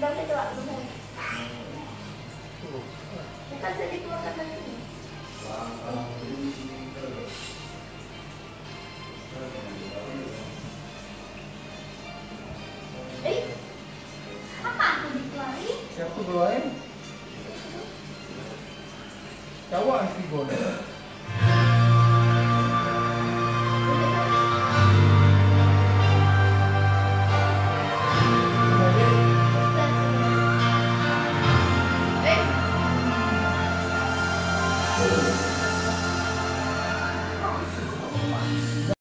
dalam itu lah semua. Bukan saya dikeluarkan dari sini. Apa aku dikeluarin? Siapa keluarin? Cawak si bodoh.